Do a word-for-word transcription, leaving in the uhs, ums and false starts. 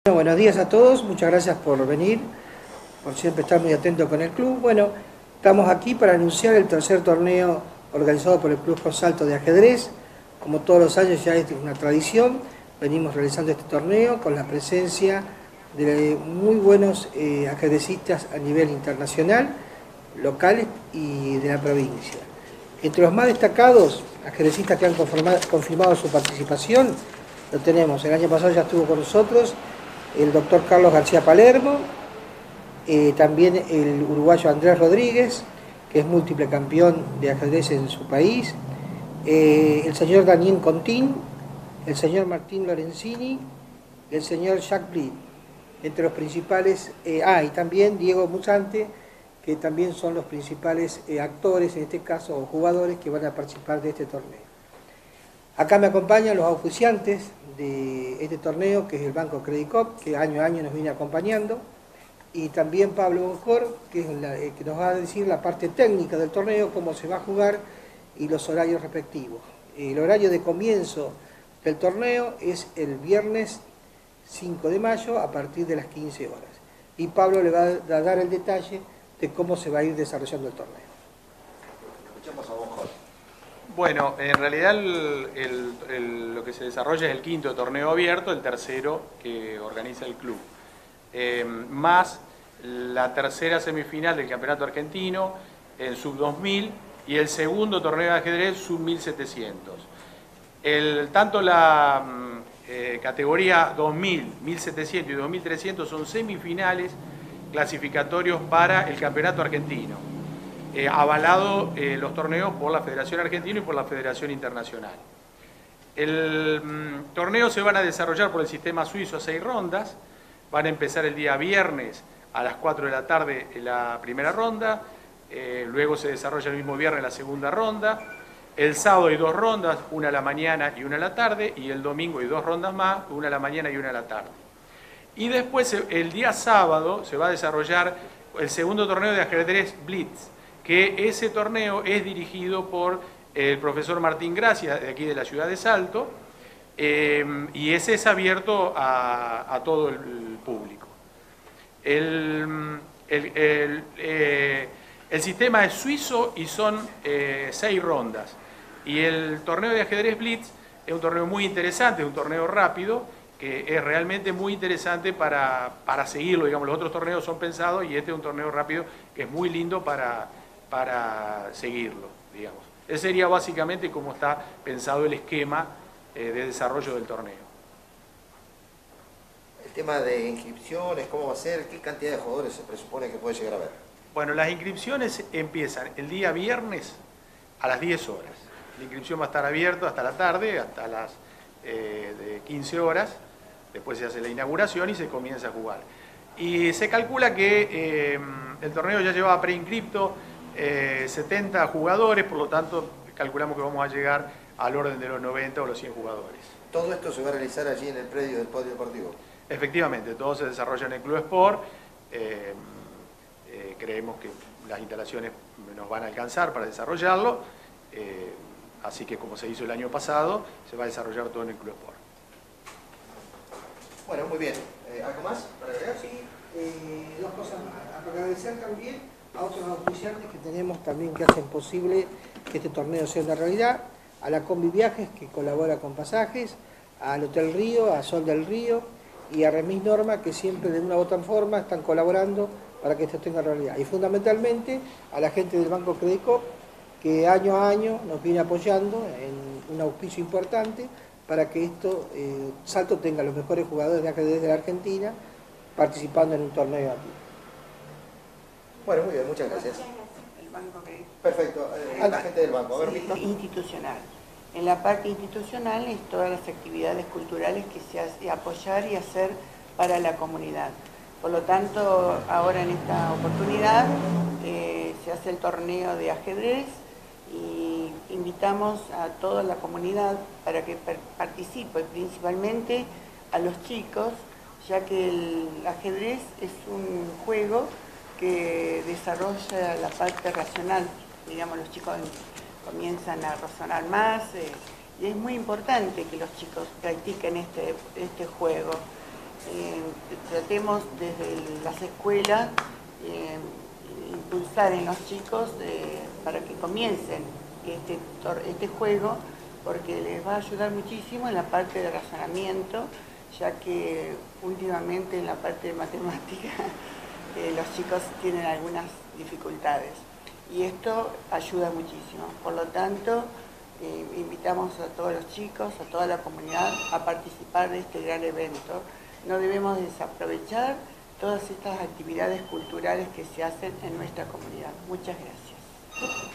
Buenos días a todos, muchas gracias por venir, por siempre estar muy atento con el club. Bueno, estamos aquí para anunciar el tercer torneo organizado por el Club Salto de ajedrez. Como todos los años ya es una tradición, venimos realizando este torneo con la presencia de muy buenos eh, ajedrecistas a nivel internacional, locales y de la provincia. Entre los más destacados ajedrecistas que han confirmado su participación, lo tenemos, el año pasado ya estuvo con nosotros el doctor Carlos García Palermo, eh, también el uruguayo Andrés Rodríguez, que es múltiple campeón de ajedrez en su país, eh, el señor Daniel Contín, el señor Martín Lorenzini, el señor Jacques Blit, entre los principales, eh, ah, y también Diego Musante, que también son los principales eh, actores, en este caso, o jugadores que van a participar de este torneo. Acá me acompañan los auspiciantes de este torneo, que es el Banco Credicop, que año a año nos viene acompañando, y también Pablo Boncor, que, es la, eh, que nos va a decir la parte técnica del torneo, cómo se va a jugar y los horarios respectivos. El horario de comienzo del torneo es el viernes cinco de mayo a partir de las quince horas. Y Pablo le va a dar el detalle de cómo se va a ir desarrollando el torneo. Escuchamos a Boncor. Bueno, en realidad el, el, el, lo que se desarrolla es el quinto torneo abierto, el tercero que organiza el club. Eh, más la tercera semifinal del Campeonato Argentino en sub dos mil y el segundo torneo de ajedrez sub mil setecientos. El, tanto la eh, categoría dos mil, mil setecientos y dos mil trescientos son semifinales clasificatorios para el Campeonato Argentino. Eh, avalado eh, los torneos por la Federación Argentina y por la Federación Internacional. El mm, torneo se van a desarrollar por el sistema suizo a seis rondas, van a empezar el día viernes a las cuatro de la tarde la primera ronda, eh, luego se desarrolla el mismo viernes la segunda ronda, el sábado hay dos rondas, una a la mañana y una a la tarde, y el domingo hay dos rondas más, una a la mañana y una a la tarde. Y después el día sábado se va a desarrollar el segundo torneo de ajedrez Blitz, que ese torneo es dirigido por el profesor Martín Gracia, de aquí de la ciudad de Salto, eh, y ese es abierto a, a todo el público. El, el, el, eh, el sistema es suizo y son eh, seis rondas, y el torneo de ajedrez Blitz es un torneo muy interesante, es un torneo rápido, que es realmente muy interesante para, para seguirlo. Digamos, los otros torneos son pensados y este es un torneo rápido que es muy lindo para... para seguirlo, digamos. Ese sería básicamente cómo está pensado el esquema eh, de desarrollo del torneo. El tema de inscripciones, cómo va a ser, qué cantidad de jugadores se presupone que puede llegar a haber. Bueno, las inscripciones empiezan el día viernes a las diez horas. La inscripción va a estar abierta hasta la tarde, hasta las eh, de quince horas, después se hace la inauguración y se comienza a jugar. Y se calcula que eh, el torneo ya llevaba preinscripto Eh, setenta jugadores, por lo tanto calculamos que vamos a llegar al orden de los noventa o los cien jugadores. ¿Todo esto se va a realizar allí en el predio del Polideportivo? Efectivamente, todo se desarrolla en el Club Sport. Eh, eh, creemos que las instalaciones nos van a alcanzar para desarrollarlo, eh, así que como se hizo el año pasado, se va a desarrollar todo en el Club Sport. Bueno, muy bien. Eh, ¿Algo más para agregar? Sí, eh, dos cosas más. Para agradecer también a otros auspiciantes que tenemos también que hacen posible que este torneo sea una realidad, a la Combi Viajes, que colabora con pasajes, al Hotel Río, a Sol del Río y a Remis Norma, que siempre de una u otra forma están colaborando para que esto tenga realidad. Y fundamentalmente a la gente del Banco Credicop, que año a año nos viene apoyando en un auspicio importante para que esto, eh, Salto tenga los mejores jugadores de ajedrez de la Argentina participando en un torneo aquí. Bueno, muy bien, muchas gracias. El banco que... Perfecto, eh, la gente del banco. A ver, Víctor. Institucional. En la parte institucional es todas las actividades culturales que se hace apoyar y hacer para la comunidad. Por lo tanto, ahora en esta oportunidad eh, se hace el torneo de ajedrez y invitamos a toda la comunidad para que participe, principalmente a los chicos, ya que el ajedrez es un juego que desarrolla la parte racional. Digamos, los chicos comienzan a razonar más eh, y es muy importante que los chicos practiquen este, este juego. eh, tratemos desde las escuelas eh, impulsar en los chicos eh, para que comiencen este, este juego, porque les va a ayudar muchísimo en la parte de razonamiento, ya que últimamente en la parte de matemática eh, los chicos tienen algunas dificultades y esto ayuda muchísimo. Por lo tanto, eh, invitamos a todos los chicos, a toda la comunidad a participar de este gran evento. No debemos desaprovechar todas estas actividades culturales que se hacen en nuestra comunidad. Muchas gracias.